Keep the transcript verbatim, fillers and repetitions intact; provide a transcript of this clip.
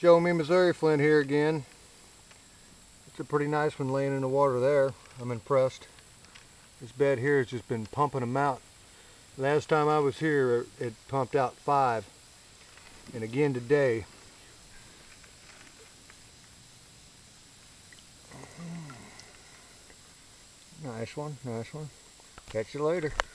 Show Me Missouri Flint here again. It's a pretty nice one laying in the water there. I'm impressed. This bed here has just been pumping them out. Last time I was here it pumped out five, and again today. Nice one, nice one. Catch you later.